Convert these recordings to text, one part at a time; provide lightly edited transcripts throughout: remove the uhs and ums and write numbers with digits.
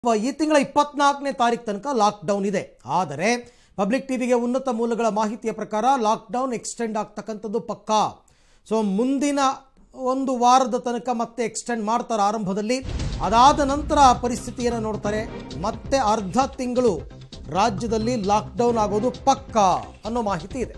ಈ ತಿಂಗಳ 24ನೇ ತಾರೀಕು ತನಕ ಲಾಕ್ಡೌನ್ ಇದೆ. ಆದರೆ ಪಬ್ಲಿಕ್ ಟಿವಿಗೆ ಉನ್ನತ ಮೂಲಗಳ ಮಾಹಿತಿಯ ಪ್ರಕಾರ ಲಾಕ್ಡೌನ್ ಎಕ್ಸ್ಟೆಂಡ್ ಆಗ್ತಕ್ಕಂಥದ್ದು ಪಕ್ಕಾ. ಸೊ ಮುಂದಿನ ಒಂದು ವಾರದ ತನಕ ಮತ್ತೆ ಎಕ್ಸ್ಟೆಂಡ್ ಮಾಡ್ತಾರೆ ಆರಂಭದಲ್ಲಿ. ಅದಾದ ನಂತರ ಪರಿಸ್ಥಿತಿಯನ್ನು ನೋಡ್ತಾರೆ. ಮತ್ತೆ ಅರ್ಧ ತಿಂಗಳು ರಾಜ್ಯದಲ್ಲಿ ಲಾಕ್ಡೌನ್ ಆಗೋದು ಪಕ್ಕಾ ಅನ್ನೋ ಮಾಹಿತಿ ಇದೆ.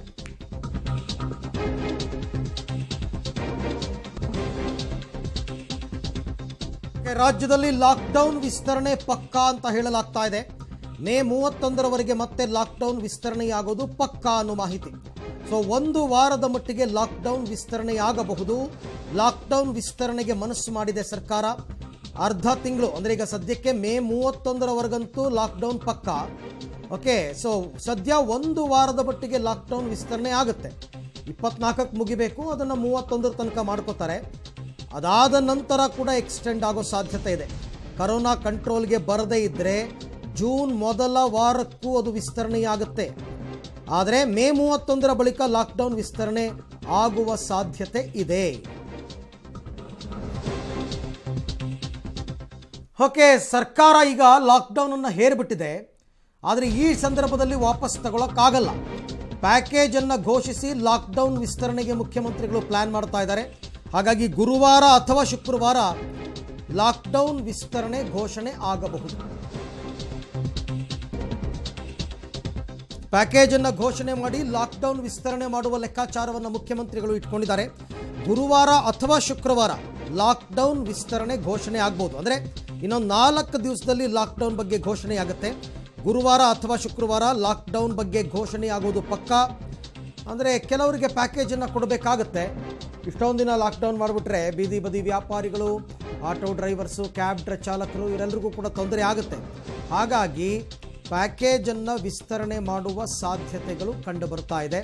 ರಾಜ್ಯದಲ್ಲಿ ಲಾಕ್ಡೌನ್ ವಿಸ್ತರಣೆ ಪಕ್ಕಾ ಅಂತ ಹೇಳಲಾಗ್ತಾ ಇದೆ. ಮೇ 31ರವರೆಗೆ ಮತ್ತೆ ಲಾಕ್ಡೌನ್ ವಿಸ್ತರಣೆಯಾಗೋದು ಪಕ್ಕಾ ಅನ್ನೋ ಮಾಹಿತಿ. ಸೊ ಒಂದು ವಾರದ ಮಟ್ಟಿಗೆ ಲಾಕ್ಡೌನ್ ವಿಸ್ತರಣೆಯಾಗಬಹುದು. ಲಾಕ್ಡೌನ್ ವಿಸ್ತರಣೆಗೆ ಮನಸ್ಸು ಮಾಡಿದೆ ಸರ್ಕಾರ. ಅರ್ಧ ತಿಂಗಳು ಅಂದರೆ ಈಗ ಸದ್ಯಕ್ಕೆ ಮೇ 31ರವರೆಗಂತೂ ಲಾಕ್ಡೌನ್ ಪಕ್ಕಾ. ಓಕೆ, ಸೊ ಸದ್ಯ ಒಂದು ವಾರದ ಮಟ್ಟಿಗೆ ಲಾಕ್ಡೌನ್ ವಿಸ್ತರಣೆ ಆಗುತ್ತೆ. 24ಕ್ಕೆ ಮುಗಿಬೇಕು, ಅದನ್ನು 31ರ ತನಕ ಮಾಡ್ಕೋತಾರೆ. ಅದಾದ ನಂತರ ಕೂಡ ಎಕ್ಸ್ಟೆಂಡ್ ಆಗೋ ಸಾಧ್ಯತೆ ಇದೆ. ಕರೋನಾ ಕಂಟ್ರೋಲ್ಗೆ ಬರದೇ ಇದ್ದರೆ ಜೂನ್ ಮೊದಲ ವಾರಕ್ಕೂ ಅದು ವಿಸ್ತರಣೆಯಾಗುತ್ತೆ. ಆದರೆ ಮೇ 31ರ ಬಳಿಕ ಲಾಕ್ಡೌನ್ ವಿಸ್ತರಣೆ ಆಗುವ ಸಾಧ್ಯತೆ ಇದೆ. ಓಕೆ, ಸರ್ಕಾರ ಈಗ ಲಾಕ್ಡೌನ್ ಅನ್ನು ಹೇರಿಬಿಟ್ಟಿದೆ. ಆದರೆ ಈ ಸಂದರ್ಭದಲ್ಲಿ ವಾಪಸ್ ತಗೊಳ್ಳೋಕ್ಕಾಗಲ್ಲ. ಪ್ಯಾಕೇಜ್ ಅನ್ನು ಘೋಷಿಸಿ ಲಾಕ್ಡೌನ್ ವಿಸ್ತರಣೆಗೆ ಮುಖ್ಯಮಂತ್ರಿಗಳು ಪ್ಲಾನ್ ಮಾಡ್ತಾ ಇದ್ದಾರೆ. ಹಾಗಾಗಿ ಗುರುವಾರ ಅಥವಾ ಶುಕ್ರವಾರ ಲಾಕ್ಡೌನ್ ವಿಸ್ತರಣೆ ಘೋಷಣೆ ಆಗಬಹುದು. ಪ್ಯಾಕೇಜ್ ಅನ್ನು ಘೋಷಣೆ ಮಾಡಿ ಲಾಕ್ಡೌನ್ ವಿಸ್ತರಣೆ ಮಾಡುವ ಲೆಕ್ಕಾಚಾರವನ್ನು ಮುಖ್ಯಮಂತ್ರಿಗಳು ಇಟ್ಕೊಂಡಿದ್ದಾರೆ. ಗುರುವಾರ ಅಥವಾ ಶುಕ್ರವಾರ ಲಾಕ್ಡೌನ್ ವಿಸ್ತರಣೆ ಘೋಷಣೆ ಆಗಬಹುದು. ಅಂದರೆ ಇನ್ನೊಂದು 4 ದಿವಸದಲ್ಲಿ ಲಾಕ್ಡೌನ್ ಬಗ್ಗೆ ಘೋಷಣೆ ಆಗುತ್ತೆ. ಗುರುವಾರ ಅಥವಾ ಶುಕ್ರವಾರ ಲಾಕ್ಡೌನ್ ಬಗ್ಗೆ ಘೋಷಣೆ ಆಗೋದು ಪಕ್ಕಾ. ಅಂದರೆ ಕೆಲವರಿಗೆ ಪ್ಯಾಕೇಜನ್ನು ಕೊಡಬೇಕಾಗತ್ತೆ. ಇಷ್ಟೊಂದು ದಿನ ಲಾಕ್ಡೌನ್ ಮಾಡಿಬಿಟ್ರೆ ಬೀದಿ ಬದಿ ವ್ಯಾಪಾರಿಗಳು, ಆಟೋ ಡ್ರೈವರ್ಸು, ಕ್ಯಾಬ್ ಚಾಲಕರು ಇವರೆಲ್ಲರಿಗೂ ಕೂಡ ತೊಂದರೆ ಆಗುತ್ತೆ. ಹಾಗಾಗಿ ಪ್ಯಾಕೇಜನ್ನು ವಿಸ್ತರಣೆ ಮಾಡುವ ಸಾಧ್ಯತೆಗಳು ಕಂಡು ಬರ್ತಾ ಇದೆ.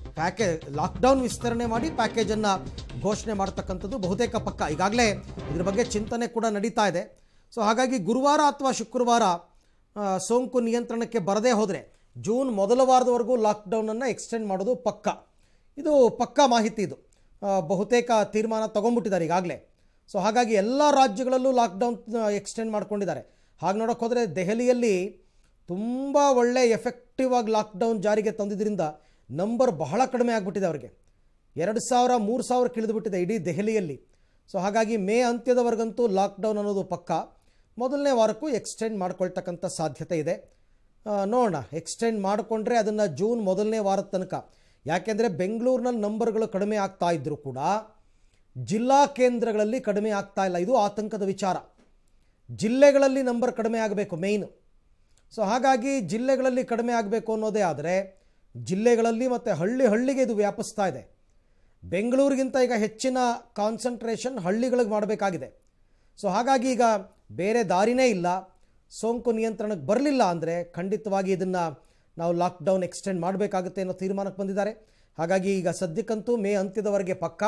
ಲಾಕ್ಡೌನ್ ವಿಸ್ತರಣೆ ಮಾಡಿ ಪ್ಯಾಕೇಜನ್ನು ಘೋಷಣೆ ಮಾಡ್ತಕ್ಕಂಥದ್ದು ಬಹುತೇಕ ಪಕ್ಕ. ಈಗಾಗಲೇ ಇದ್ರ ಬಗ್ಗೆ ಚಿಂತನೆ ಕೂಡ ನಡೀತಾ ಇದೆ. ಸೊ ಹಾಗಾಗಿ ಗುರುವಾರ ಅಥವಾ ಶುಕ್ರವಾರ ಸೋಂಕು ನಿಯಂತ್ರಣಕ್ಕೆ ಬರದೇ ಹೋದರೆ ಜೂನ್ ಮೊದಲ ವಾರದವರೆಗೂ ಲಾಕ್ಡೌನನ್ನು ಎಕ್ಸ್ಟೆಂಡ್ ಮಾಡೋದು ಪಕ್ಕ. ಇದು ಪಕ್ಕಾ ಮಾಹಿತಿ. ಇದು ಬಹುತೇಕ ತೀರ್ಮಾನ ತೊಗೊಂಡ್ಬಿಟ್ಟಿದ್ದಾರೆ ಈಗಾಗಲೇ. ಸೊ ಹಾಗಾಗಿ ಎಲ್ಲ ರಾಜ್ಯಗಳಲ್ಲೂ ಲಾಕ್ಡೌನ್ ಎಕ್ಸ್ಟೆಂಡ್ ಮಾಡ್ಕೊಂಡಿದ್ದಾರೆ. ಹಾಗೆ ನೋಡೋಕೆ ಹೋದರೆ ದೆಹಲಿಯಲ್ಲಿ ತುಂಬ ಒಳ್ಳೆ ಎಫೆಕ್ಟಿವ್ ಆಗಿ ಲಾಕ್ಡೌನ್ ಜಾರಿಗೆ ತಂದಿದ್ದರಿಂದ ನಂಬರ್ ಬಹಳ ಕಡಿಮೆ ಆಗಿಬಿಟ್ಟಿದೆ. ಅವರಿಗೆ 2000 3000 ಇಳಿದುಬಿಟ್ಟಿದೆ ಇಡೀ ದೆಹಲಿಯಲ್ಲಿ. ಸೊ ಹಾಗಾಗಿ ಮೇ ಅಂತ್ಯದವರೆಗಂತೂ ಲಾಕ್ಡೌನ್ ಅನ್ನೋದು ಪಕ್ಕ. ಮೊದಲನೇ ವಾರಕ್ಕೂ ಎಕ್ಸ್ಟೆಂಡ್ ಮಾಡ್ಕೊಳ್ತಕ್ಕಂಥ ಸಾಧ್ಯತೆ ಇದೆ. ನೋಡೋಣ, ಎಕ್ಸ್ಟೆಂಡ್ ಮಾಡಿಕೊಂಡ್ರೆ ಅದನ್ನು ಜೂನ್ ಮೊದಲನೇ ವಾರದ ತನಕ. ಯಾಕೆಂದರೆ ಬೆಂಗಳೂರಿನಲ್ಲಿ ನಂಬರ್ಗಳು ಕಡಿಮೆ ಆಗ್ತಾ ಇದ್ದರೂ ಕೂಡ ಜಿಲ್ಲಾ ಕೇಂದ್ರಗಳಲ್ಲಿ ಕಡಿಮೆ ಆಗ್ತಾ ಇಲ್ಲ. ಇದು ಆತಂಕದ ವಿಚಾರ. ಜಿಲ್ಲೆಗಳಲ್ಲಿ ನಂಬರ್ ಕಡಿಮೆ ಆಗಬೇಕು ಮೇಯ್ನು. ಸೊ ಹಾಗಾಗಿ ಜಿಲ್ಲೆಗಳಲ್ಲಿ ಕಡಿಮೆ ಆಗಬೇಕು ಅನ್ನೋದೇ ಆದರೆ ಜಿಲ್ಲೆಗಳಲ್ಲಿ ಮತ್ತು ಹಳ್ಳಿಗೆ ಇದು ವ್ಯಾಪಿಸ್ತಾ ಇದೆ. ಬೆಂಗಳೂರಿಗಿಂತ ಈಗ ಹೆಚ್ಚಿನ ಕಾನ್ಸಂಟ್ರೇಷನ್ ಹಳ್ಳಿಗಳಿಗೆ ಮಾಡಬೇಕಾಗಿದೆ. ಸೊ ಹಾಗಾಗಿ ಈಗ ಬೇರೆ ದಾರಿನೇ ಇಲ್ಲ. ಸೋಂಕು ನಿಯಂತ್ರಣಕ್ಕೆ ಬರಲಿಲ್ಲ ಅಂದರೆ ಖಂಡಿತವಾಗಿ ಇದನ್ನು ನಾವು ಲಾಕ್ಡೌನ್ ಎಕ್ಸ್ಟೆಂಡ್ ಮಾಡಬೇಕಾಗುತ್ತೆ ಅನ್ನೋ ತೀರ್ಮಾನಕ್ಕೆ ಬಂದಿದ್ದಾರೆ. ಹಾಗಾಗಿ ಈಗ ಸದ್ಯಕ್ಕಂತೂ ಮೇ ಅಂತ್ಯದವರೆಗೆ ಪಕ್ಕ.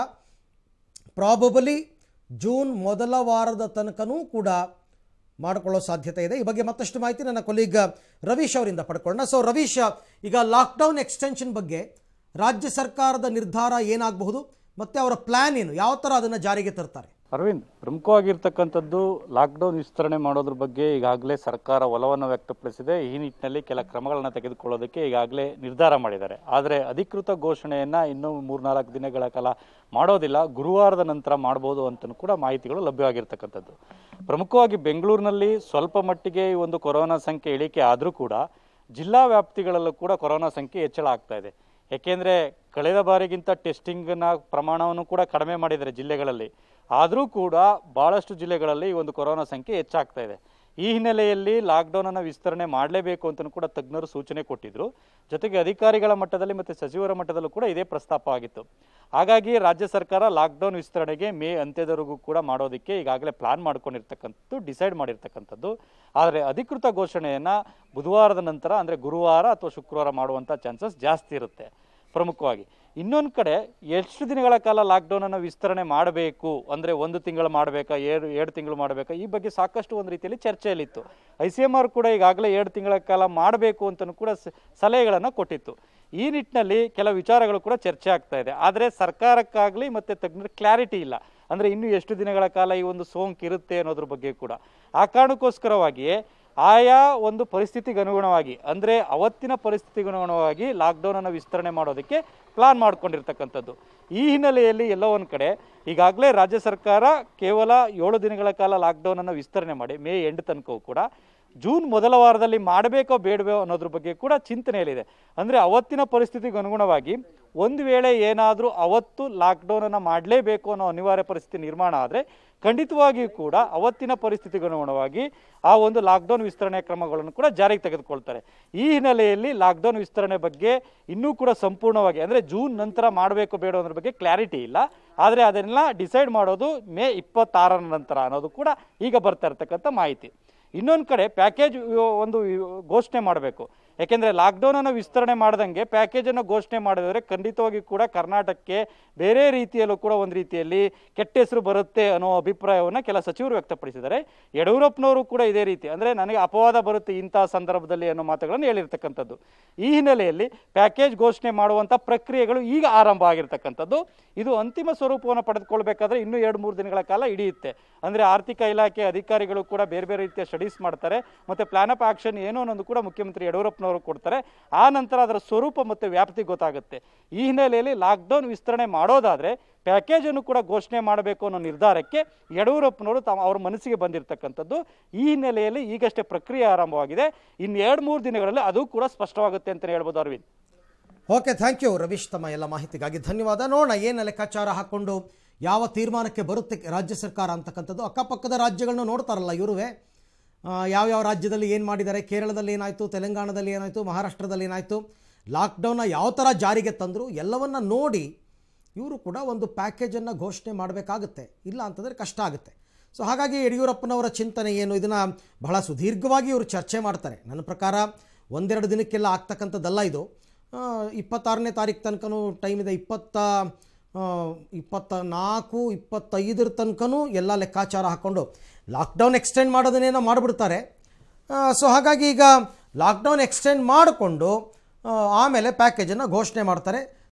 ಪ್ರಾಬಬಲಿ ಜೂನ್ ಮೊದಲ ವಾರದ ತನಕನೂ ಕೂಡ ಮಾಡಿಕೊಳ್ಳೋ ಸಾಧ್ಯತೆ ಇದೆ. ಈ ಬಗ್ಗೆ ಮತ್ತಷ್ಟು ಮಾಹಿತಿ ನನ್ನ ಕೊಲೀಗ್ ರವೀಶ್ ಅವರಿಂದ ಪಡ್ಕೊಳ್ಳೋಣ. ಸೊ ರವೀಶ್, ಈಗ ಲಾಕ್ಡೌನ್ ಎಕ್ಸ್ಟೆನ್ಷನ್ ಬಗ್ಗೆ ರಾಜ್ಯ ಸರ್ಕಾರದ ನಿರ್ಧಾರ ಏನಾಗಬಹುದು ಮತ್ತು ಅವರ ಪ್ಲಾನ್ ಏನು, ಯಾವ ಥರ ಅದನ್ನು ಜಾರಿಗೆ ತರ್ತಾರೆ? ಅರವಿಂದ್, ಪ್ರಮುಖವಾಗಿರ್ತಕ್ಕಂಥದ್ದು ಲಾಕ್ಡೌನ್ ವಿಸ್ತರಣೆ ಮಾಡೋದ್ರ ಬಗ್ಗೆ ಈಗಾಗಲೇ ಸರ್ಕಾರ ಒಲವನ್ನು ವ್ಯಕ್ತಪಡಿಸಿದೆ. ಈ ನಿಟ್ಟಿನಲ್ಲಿ ಕೆಲ ಕ್ರಮಗಳನ್ನು ತೆಗೆದುಕೊಳ್ಳೋದಕ್ಕೆ ಈಗಾಗಲೇ ನಿರ್ಧಾರ ಮಾಡಿದ್ದಾರೆ. ಆದರೆ ಅಧಿಕೃತ ಘೋಷಣೆಯನ್ನು ಇನ್ನೂ 3-4 ದಿನಗಳ ಕಾಲ ಮಾಡೋದಿಲ್ಲ. ಗುರುವಾರದ ನಂತರ ಮಾಡ್ಬೋದು ಅಂತಲೂ ಕೂಡ ಮಾಹಿತಿಗಳು ಲಭ್ಯವಾಗಿರ್ತಕ್ಕಂಥದ್ದು. ಪ್ರಮುಖವಾಗಿ ಬೆಂಗಳೂರಿನಲ್ಲಿ ಸ್ವಲ್ಪ ಮಟ್ಟಿಗೆ ಈ ಒಂದು ಕೊರೋನಾ ಸಂಖ್ಯೆ ಇಳಿಕೆ ಆದರೂ ಕೂಡ ಜಿಲ್ಲಾ ವ್ಯಾಪ್ತಿಗಳಲ್ಲೂ ಕೂಡ ಕೊರೋನಾ ಸಂಖ್ಯೆ ಹೆಚ್ಚಳ ಆಗ್ತಾ ಇದೆ. ಏಕೆಂದರೆ ಕಳೆದ ಬಾರಿಗಿಂತ ಟೆಸ್ಟಿಂಗ್ನ ಪ್ರಮಾಣವನ್ನು ಕೂಡ ಕಡಿಮೆ ಮಾಡಿದ್ದಾರೆ ಜಿಲ್ಲೆಗಳಲ್ಲಿ. ಆದರೂ ಕೂಡ ಭಾಳಷ್ಟು ಜಿಲ್ಲೆಗಳಲ್ಲಿ ಈ ಒಂದು ಕೊರೋನಾ ಸಂಖ್ಯೆ ಹೆಚ್ಚಾಗ್ತಾ ಇದೆ. ಈ ಹಿನ್ನೆಲೆಯಲ್ಲಿ ಲಾಕ್ಡೌನನ್ನು ವಿಸ್ತರಣೆ ಮಾಡಲೇಬೇಕು ಅಂತಲೂ ಕೂಡ ತಜ್ಞರು ಸೂಚನೆ ಕೊಟ್ಟಿದ್ದರು. ಜೊತೆಗೆ ಅಧಿಕಾರಿಗಳ ಮಟ್ಟದಲ್ಲಿ ಮತ್ತು ಸಚಿವರ ಮಟ್ಟದಲ್ಲೂ ಕೂಡ ಇದೇ ಪ್ರಸ್ತಾಪ ಆಗಿತ್ತು. ಹಾಗಾಗಿ ರಾಜ್ಯ ಸರ್ಕಾರ ಲಾಕ್ಡೌನ್ ವಿಸ್ತರಣೆಗೆ ಮೇ ಅಂತ್ಯದವರೆಗೂ ಕೂಡ ಮಾಡೋದಕ್ಕೆ ಈಗಾಗಲೇ ಪ್ಲಾನ್ ಮಾಡ್ಕೊಂಡಿರ್ತಕ್ಕಂಥದ್ದು, ಡಿಸೈಡ್ ಮಾಡಿರ್ತಕ್ಕಂಥದ್ದು. ಆದರೆ ಅಧಿಕೃತ ಘೋಷಣೆಯನ್ನು ಬುಧವಾರದ ನಂತರ ಅಂದರೆ ಗುರುವಾರ ಅಥವಾ ಶುಕ್ರವಾರ ಮಾಡುವಂಥ ಚಾನ್ಸಸ್ ಜಾಸ್ತಿ ಇರುತ್ತೆ. ಪ್ರಮುಖವಾಗಿ ಇನ್ನೊಂದು ಕಡೆ ಎಷ್ಟು ದಿನಗಳ ಕಾಲ ಲಾಕ್ಡೌನನ್ನು ವಿಸ್ತರಣೆ ಮಾಡಬೇಕು, ಅಂದರೆ 1 ತಿಂಗಳು ಮಾಡಬೇಕಾ, 2 ತಿಂಗಳು ಮಾಡಬೇಕಾ, ಈ ಬಗ್ಗೆ ಸಾಕಷ್ಟು ಒಂದು ರೀತಿಯಲ್ಲಿ ಚರ್ಚೆಯಲ್ಲಿತ್ತು. ICMR ಕೂಡ ಈಗಾಗಲೇ 2 ತಿಂಗಳ ಕಾಲ ಮಾಡಬೇಕು ಅಂತಲೂ ಕೂಡ ಸಲಹೆಗಳನ್ನು ಕೊಟ್ಟಿತ್ತು. ಈ ನಿಟ್ಟಿನಲ್ಲಿ ಕೆಲವು ವಿಚಾರಗಳು ಕೂಡ ಚರ್ಚೆ ಆಗ್ತಾ ಇದೆ. ಆದರೆ ಸರ್ಕಾರಕ್ಕಾಗಲಿ ಮತ್ತು ತಜ್ಞರ ಕ್ಲಾರಿಟಿ ಇಲ್ಲ. ಅಂದರೆ ಇನ್ನು ಎಷ್ಟು ದಿನಗಳ ಕಾಲ ಈ ಒಂದು ಸೋಂಕು ಇರುತ್ತೆ ಅನ್ನೋದ್ರ ಬಗ್ಗೆ ಕೂಡ. ಆ ಕಾರಣಕ್ಕೋಸ್ಕರವಾಗಿಯೇ ಆಯಾ ಒಂದು ಪರಿಸ್ಥಿತಿಗೆ ಅನುಗುಣವಾಗಿ ಅಂದರೆ ಅವತ್ತಿನ ಪರಿಸ್ಥಿತಿಗೆ ಅನುಗುಣವಾಗಿ ಲಾಕ್ಡೌನನ್ನು ವಿಸ್ತರಣೆ ಮಾಡೋದಕ್ಕೆ ಪ್ಲಾನ್ ಮಾಡ್ಕೊಂಡಿರ್ತಕ್ಕಂಥದ್ದು. ಈ ಹಿನ್ನೆಲೆಯಲ್ಲಿ ಎಲ್ಲೋ ಒಂದು ಕಡೆ ಈಗಾಗಲೇ ರಾಜ್ಯ ಸರ್ಕಾರ ಕೇವಲ 7 ದಿನಗಳ ಕಾಲ ಲಾಕ್ಡೌನನ್ನು ವಿಸ್ತರಣೆ ಮಾಡಿ ಮೇ ಎಂಡ್ ತನಕವೂ ಕೂಡ ಜೂನ್ ಮೊದಲ ವಾರದಲ್ಲಿ ಮಾಡಬೇಕೋ ಬೇಡವೋ ಅನ್ನೋದ್ರ ಬಗ್ಗೆ ಕೂಡ ಚಿಂತನೆಯಲ್ಲಿದೆ. ಅಂದರೆ ಅವತ್ತಿನ ಪರಿಸ್ಥಿತಿಗೆ ಅನುಗುಣವಾಗಿ ಒಂದು ವೇಳೆ ಏನಾದರೂ ಅವತ್ತು ಲಾಕ್ಡೌನನ್ನು ಮಾಡಲೇಬೇಕು ಅನ್ನೋ ಅನಿವಾರ್ಯ ಪರಿಸ್ಥಿತಿ ನಿರ್ಮಾಣ ಆದರೆ ಖಂಡಿತವಾಗಿಯೂ ಕೂಡ ಅವತ್ತಿನ ಪರಿಸ್ಥಿತಿಗೆ ಅನುಗುಣವಾಗಿ ಆ ಒಂದು ಲಾಕ್ಡೌನ್ ವಿಸ್ತರಣೆ ಕ್ರಮಗಳನ್ನು ಕೂಡ ಜಾರಿಗೆ ತೆಗೆದುಕೊಳ್ತಾರೆ. ಈ ಹಿನ್ನೆಲೆಯಲ್ಲಿ ಲಾಕ್ಡೌನ್ ವಿಸ್ತರಣೆ ಬಗ್ಗೆ ಇನ್ನೂ ಕೂಡ ಸಂಪೂರ್ಣವಾಗಿ ಅಂದರೆ ಜೂನ್ ನಂತರ ಮಾಡಬೇಕು ಬೇಡ ಅನ್ನೋದ್ರ ಬಗ್ಗೆ ಕ್ಲಾರಿಟಿ ಇಲ್ಲ. ಆದರೆ ಅದನ್ನೆಲ್ಲ ಡಿಸೈಡ್ ಮಾಡೋದು ಮೇ 26ರ ನಂತರ ಅನ್ನೋದು ಕೂಡ ಈಗ ಬರ್ತಾ ಇರ್ತಕ್ಕಂಥ ಮಾಹಿತಿ. ಇನ್ನೊಂದು ಕಡೆ ಪ್ಯಾಕೇಜ್ ಒಂದು ಘೋಷಣೆ ಮಾಡಬೇಕು. ಯಾಕೆಂದರೆ ಲಾಕ್ಡೌನನ್ನು ವಿಸ್ತರಣೆ ಮಾಡ್ದಂಗೆ ಪ್ಯಾಕೇಜನ್ನು ಘೋಷಣೆ ಮಾಡಿದರೆ ಖಂಡಿತವಾಗಿ ಕೂಡ ಕರ್ನಾಟಕಕ್ಕೆ ಬೇರೆ ರೀತಿಯಲ್ಲೂ ಕೂಡ ಒಂದು ರೀತಿಯಲ್ಲಿ ಕೆಟ್ಟ ಹೆಸರು ಬರುತ್ತೆ ಅನ್ನೋ ಅಭಿಪ್ರಾಯವನ್ನು ಕೆಲ ಸಚಿವರು ವ್ಯಕ್ತಪಡಿಸಿದ್ದಾರೆ. ಯಡಿಯೂರಪ್ಪನವರು ಕೂಡ ಇದೇ ರೀತಿ ಅಂದರೆ ನನಗೆ ಅಪವಾದ ಬರುತ್ತೆ ಇಂಥ ಸಂದರ್ಭದಲ್ಲಿ ಅನ್ನೋ ಮಾತುಗಳನ್ನು ಹೇಳಿರ್ತಕ್ಕಂಥದ್ದು. ಈ ಹಿನ್ನೆಲೆಯಲ್ಲಿ ಪ್ಯಾಕೇಜ್ ಘೋಷಣೆ ಮಾಡುವಂಥ ಪ್ರಕ್ರಿಯೆಗಳು ಈಗ ಆರಂಭ ಆಗಿರ್ತಕ್ಕಂಥದ್ದು. ಇದು ಅಂತಿಮ ಸ್ವರೂಪವನ್ನು ಪಡೆದುಕೊಳ್ಬೇಕಾದ್ರೆ ಇನ್ನೂ 2-3 ದಿನಗಳ ಕಾಲ ಹಿಡಿಯುತ್ತೆ. ಅಂದರೆ ಆರ್ಥಿಕ ಇಲಾಖೆ ಅಧಿಕಾರಿಗಳು ಕೂಡ ಬೇರೆ ಬೇರೆ ರೀತಿಯ ಸ್ಟಡೀಸ್ ಮಾಡ್ತಾರೆ ಮತ್ತು ಪ್ಲಾನ್ ಆಫ್ ಆಕ್ಷನ್ ಏನೋ ಅನ್ನೋದು ಕೂಡ ಮುಖ್ಯಮಂತ್ರಿ ಯಡಿಯೂರಪ್ಪನವರು ಕೊಡ್ತಾರೆ. ಆ ನಂತರ ಅದರ ಸ್ವರೂಪ ಮತ್ತು ವ್ಯಾಪ್ತಿ ಗೊತ್ತಾಗುತ್ತೆ. ಈ ಹಿನ್ನೆಲೆಯಲ್ಲಿ ಲಾಕ್ಡೌನ್ ವಿಸ್ತರಣೆ ಮಾಡೋದಾದರೆ ಪ್ಯಾಕೇಜನ್ನು ಕೂಡ ಘೋಷಣೆ ಮಾಡಬೇಕು ಅನ್ನೋ ನಿರ್ಧಾರಕ್ಕೆ ಯಡಿಯೂರಪ್ಪನವರು ಅವ್ರ ಮನಸ್ಸಿಗೆ ಬಂದಿರತಕ್ಕಂಥದ್ದು. ಈ ಹಿನ್ನೆಲೆಯಲ್ಲಿ ಈಗಷ್ಟೇ ಪ್ರಕ್ರಿಯೆ ಆರಂಭವಾಗಿದೆ. ಇನ್ನು 2-3 ದಿನಗಳಲ್ಲಿ ಅದು ಕೂಡ ಸ್ಪಷ್ಟವಾಗುತ್ತೆ ಅಂತಲೇ ಹೇಳ್ಬೋದು. Arvind, okay, thank you Ravish, ತಮ್ಮ ಎಲ್ಲ ಮಾಹಿತಿಗಾಗಿ ಧನ್ಯವಾದ. ನೋಡೋಣ ಏನು ಲೆಕ್ಕಾಚಾರ ಹಾಕ್ಕೊಂಡು ಯಾವ ತೀರ್ಮಾನಕ್ಕೆ ಬರುತ್ತೆ ರಾಜ್ಯ ಸರ್ಕಾರ ಅಂತಕ್ಕಂಥದ್ದು. ಅಕ್ಕಪಕ್ಕದ ರಾಜ್ಯಗಳನ್ನ ನೋಡ್ತಾರಲ್ಲ ಇವರುವೆ, ಯಾವ್ಯಾವ ರಾಜ್ಯದಲ್ಲಿ ಏನು ಮಾಡಿದ್ದಾರೆ, ಕೇರಳದಲ್ಲಿ ಏನಾಯಿತು, ತೆಲಂಗಾಣದಲ್ಲಿ ಏನಾಯಿತು, ಮಹಾರಾಷ್ಟ್ರದಲ್ಲಿ ಏನಾಯಿತು, ಲಾಕ್ಡೌನ್ನ ಯಾವ ಥರ ಜಾರಿಗೆ ತಂದರು ಎಲ್ಲವನ್ನ ನೋಡಿ ಇವರು ಕೂಡ ಒಂದು ಪ್ಯಾಕೇಜನ್ನು ಘೋಷಣೆ ಮಾಡಬೇಕಾಗುತ್ತೆ. ಇಲ್ಲ ಅಂತಂದರೆ ಕಷ್ಟ ಆಗುತ್ತೆ. ಸೊ ಹಾಗಾಗಿ ಯಡಿಯೂರಪ್ಪನವರ ಚಿಂತನೆ ಏನು, ಇದನ್ನು ಬಹಳ ಸುದೀರ್ಘವಾಗಿ ಇವರು ಚರ್ಚೆ ಮಾಡ್ತಾರೆ. ನನ್ನ ಪ್ರಕಾರ 1-2 ದಿನಕ್ಕೆಲ್ಲ ಆಗ್ತಕ್ಕಂಥದ್ದಲ್ಲ ಇದು. 26ನೇ ತಾರೀಕು ತನಕನೂ ಟೈಮ್ ಇದೆ. 24, 25 ತನಕನೂ ಎಲ್ಲ ಲೆಕ್ಕಾಚಾರ ಹಾಕ್ಕೊಂಡು ಲಾಕ್ಡೌನ್ ಎಕ್ಸ್ಟೆಂಡ್ ಮಾಡೋದನ್ನೇನೋ ಮಾಡಿಬಿಡ್ತಾರೆ. ಸೊ ಹಾಗಾಗಿ ಈಗ ಲಾಕ್ಡೌನ್ ಎಕ್ಸ್ಟೆಂಡ್ ಮಾಡಿಕೊಂಡು ಆಮೇಲೆ ಪ್ಯಾಕೇಜನ್ನು ಘೋಷಣೆ ಮಾಡ್ತಾರೆ.